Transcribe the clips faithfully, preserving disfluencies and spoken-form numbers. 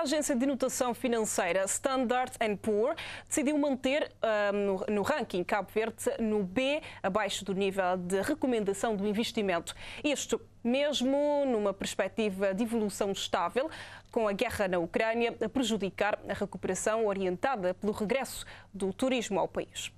agência de notação financeira Standard and Poor's decidiu manter uh, no, no ranking Cabo Verde no B, abaixo do nível de recomendação do investimento. Isto mesmo numa perspectiva de evolução estável, com a guerra na Ucrânia a prejudicar a recuperação orientada pelo regresso do turismo ao país.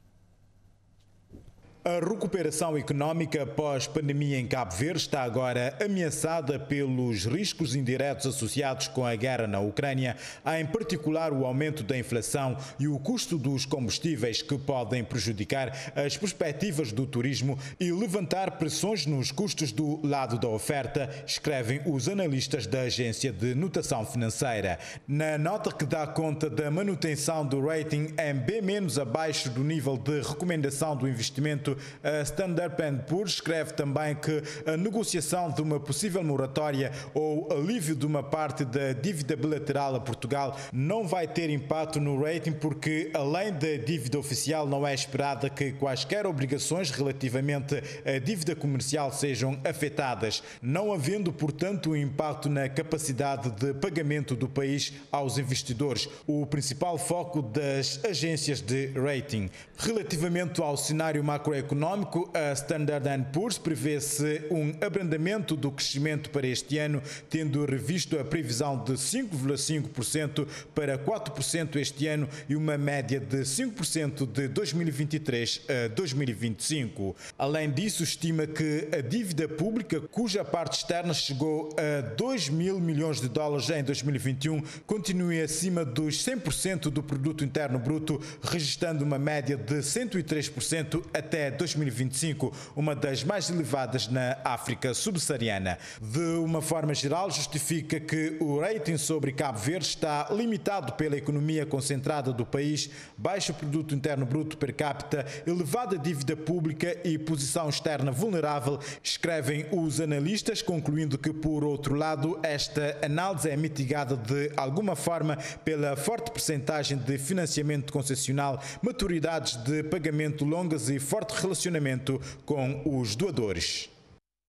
A recuperação económica pós-pandemia em Cabo Verde está agora ameaçada pelos riscos indiretos associados com a guerra na Ucrânia, em particular o aumento da inflação e o custo dos combustíveis, que podem prejudicar as perspectivas do turismo e levantar pressões nos custos do lado da oferta, escrevem os analistas da agência de notação financeira. Na nota que dá conta da manutenção do rating em B- abaixo do nível de recomendação do investimento, a Standard and Poor's escreve também que a negociação de uma possível moratória ou alívio de uma parte da dívida bilateral a Portugal não vai ter impacto no rating, porque além da dívida oficial não é esperada que quaisquer obrigações relativamente à dívida comercial sejam afetadas, não havendo, portanto, um impacto na capacidade de pagamento do país aos investidores, o principal foco das agências de rating. Relativamente ao cenário macroeconómico, a Standard and Poor's prevê-se um abrandamento do crescimento para este ano, tendo revisto a previsão de cinco vírgula cinco por cento para quatro por cento este ano e uma média de cinco por cento de dois mil e vinte e três a dois mil e vinte e cinco. Além disso, estima que a dívida pública, cuja parte externa chegou a dois mil milhões de dólares em dois mil e vinte e um, continue acima dos cem por cento do produto interno bruto, registrando uma média de cento e três por cento até dois mil e vinte e cinco, uma das mais elevadas na África subsaariana. De uma forma geral, justifica que o rating sobre Cabo Verde está limitado pela economia concentrada do país, baixo produto interno bruto per capita, elevada dívida pública e posição externa vulnerável, escrevem os analistas, concluindo que, por outro lado, esta análise é mitigada de alguma forma pela forte percentagem de financiamento concessional, maturidades de pagamento longas e forte relacionamento com os doadores.